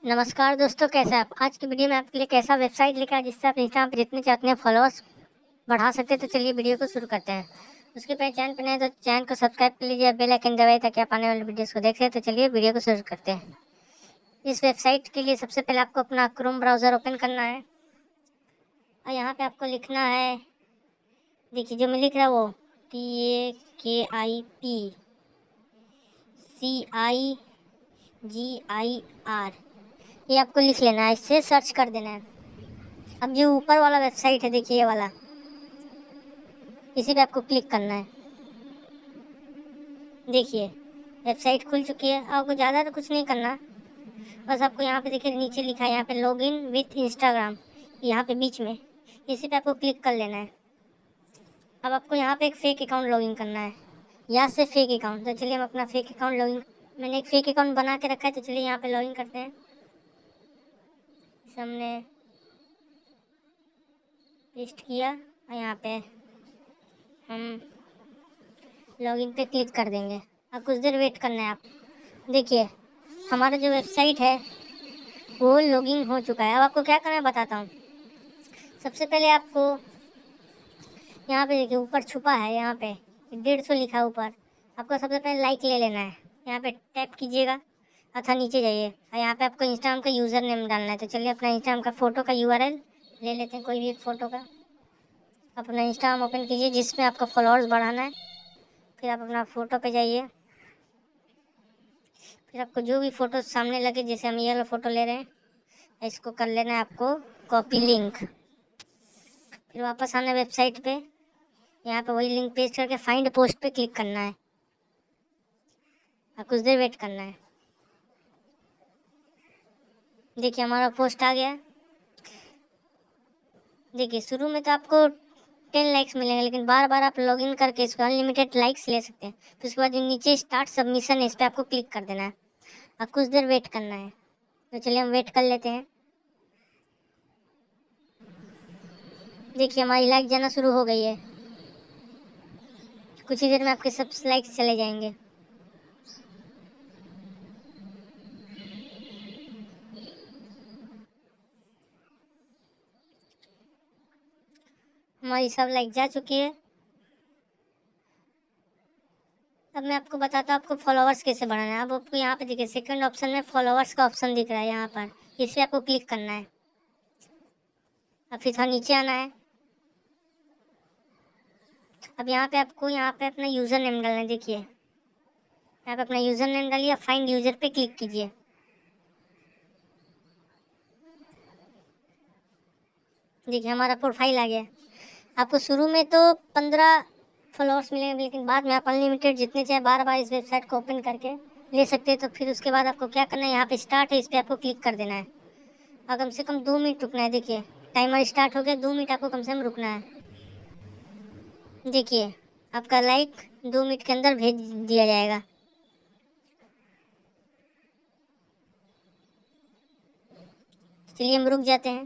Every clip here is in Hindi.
नमस्कार दोस्तों, कैसे हैं आप। आज की वीडियो में आपके लिए कैसा वेबसाइट लेकर आया जिससे आप इंस्टाग्राम पर जितने चाहते हैं फॉलोअर्स बढ़ा सकते हैं। तो चलिए वीडियो को शुरू करते हैं। उसके पहले चैनल पर नए तो चैनल को सब्सक्राइब कर लीजिए, बेल आइकन दबाइए ताकि आप आने वाले वीडियोस को देख सकें। तो चलिए वीडियो को शुरू करते हैं। इस वेबसाइट के लिए सबसे पहले आपको अपना क्रोम ब्राउज़र ओपन करना है और यहाँ पर आपको लिखना है, देखिए जो मैं लिख रहा हूँ वो TAKIPCIGIR, ये आपको लिख लेना है, इससे सर्च कर देना है। अब जो ऊपर वाला वेबसाइट है देखिए ये वाला, इसी पे आपको क्लिक करना है। देखिए वेबसाइट खुल चुकी है। आपको ज़्यादा तो कुछ नहीं करना, बस आपको यहाँ पे देखिए नीचे लिखा है यहाँ पे लॉगिन विथ इंस्टाग्राम, यहाँ पे बीच में इसी पे आपको क्लिक कर लेना है। अब आपको यहाँ पे एक फेक अकाउंट लॉगिन करना है, या से फेक अकाउंट। तो चलिए हम अपना फेक अकाउंट लॉगिन, मैंने एक फेक अकाउंट बना के रखा है, तो चलिए यहाँ पे लॉगिन करते हैं। हमने पेस्ट किया और यहाँ पे हम लॉगिन पे क्लिक कर देंगे। अब कुछ देर वेट करना है आप। देखिए हमारा जो वेबसाइट है वो लॉगिन हो चुका है। अब आपको क्या करना है बताता हूँ। सबसे पहले आपको यहाँ पे देखिए ऊपर छुपा है, यहाँ पे 150 लिखा है ऊपर। आपको सबसे पहले लाइक ले लेना है, यहाँ पे टैप कीजिएगा अथा नीचे जाइए और यहाँ पे आपको इंस्टाग्राम का यूज़र नेम डालना है। तो चलिए अपना इंस्टाग्राम का फ़ोटो का URL ले लेते हैं, कोई भी एक फ़ोटो का। अपना इंस्टाग्राम ओपन कीजिए जिसमें आपका फॉलोअर्स बढ़ाना है। फिर आप अपना फ़ोटो पे जाइए, फिर आपको जो भी फ़ोटो सामने लगे, जैसे हम ये वाला फ़ोटो ले रहे हैं, इसको कर लेना है आपको कॉपी लिंक। फिर वापस आना वेबसाइट पे, यहाँ पे वही लिंक पेस्ट करके फाइंड पोस्ट पे क्लिक करना है और कुछ देर वेट करना है। देखिए हमारा पोस्ट आ गया। देखिए शुरू में तो आपको 10 लाइक्स मिलेंगे, लेकिन बार बार आप लॉगिन करके इसको अनलिमिटेड लाइक्स ले सकते हैं। फिर उसके बाद जो नीचे स्टार्ट सबमिशन है, इस पर आपको क्लिक कर देना है और कुछ देर वेट करना है। तो चलिए हम वेट कर लेते हैं। देखिए हमारी लाइक जाना शुरू हो गई है। कुछ ही देर में आपके सब लाइक्स चले जाएंगे। हमारी सब लाइक जा चुकी है। अब मैं आपको बताता हूँ आपको फॉलोअर्स कैसे बढ़ाना है। अब आपको यहाँ पे देखिए सेकंड ऑप्शन में फॉलोअर्स का ऑप्शन दिख रहा है, यहाँ पर इस पर आपको क्लिक करना है। अब फिर थोड़ा नीचे आना है। अब यहाँ पे आपको यहाँ पे अपना यूज़र नेम डालना है। देखिए यहाँ पे अपना यूज़र नेम डालिए, फाइंड यूज़र पे क्लिक कीजिए। देखिए हमारा प्रोफाइल आ गया। आपको शुरू में तो 15 फॉलोअर्स मिलेंगे, लेकिन बाद में आप अनलिमिटेड जितने चाहे बार बार इस वेबसाइट को ओपन करके ले सकते हैं। तो फिर उसके बाद आपको क्या करना है, यहाँ पे स्टार्ट है, इस पर आपको क्लिक कर देना है और कम से कम 2 मिनट रुकना है। देखिए टाइमर स्टार्ट हो गया, 2 मिनट आपको कम से कम रुकना है। देखिए आपका लाइक 2 मिनट के अंदर भेज दिया जाएगा। चलिए हम रुक जाते हैं।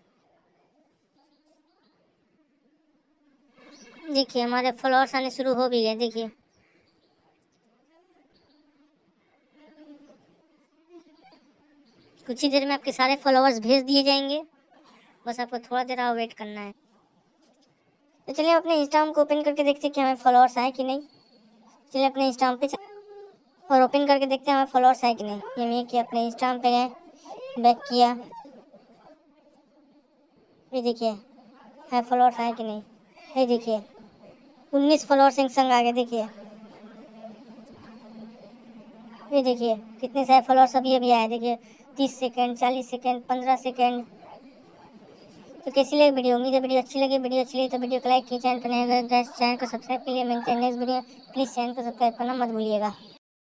देखिए हमारे फॉलोअर्स आने शुरू हो भी गए। देखिए कुछ ही देर में आपके सारे फॉलोअर्स भेज दिए जाएंगे, बस आपको थोड़ा देर और वेट करना है। तो चलिए अपने इंस्टाग्राम को ओपन करके देखते हैं कि हमें फॉलोअर्स आए कि नहीं। चलिए अपने इंस्टाग्राम पे और ओपन करके देखते हैं हमें फॉलोअर्स आए कि नहीं। ये कि अपने इंस्टाग्राम पे गए, बैक किया, ये देखिए है फॉलोअर्स आए कि नहीं। ये देखिए 19 फॉलोअर्स एक संग आ गए। देखिए ये देखिए कितने सारे फॉलोअर्स अभी अभी आए। देखिए 30 सेकंड, 40 सेकंड, 15 सेकंड। तो कैसी लगी वीडियो? उम्मीद है वीडियो अच्छी लगी। वीडियो अच्छी लगी तो वीडियो को लाइक कीजिए, चैनल पर नए चैनल को सब्सक्राइब कीजिए। मिलते हैं नेक्स्ट वीडियो। प्लीज़ चैनल को सब्सक्राइब करना मत भूलिएगा।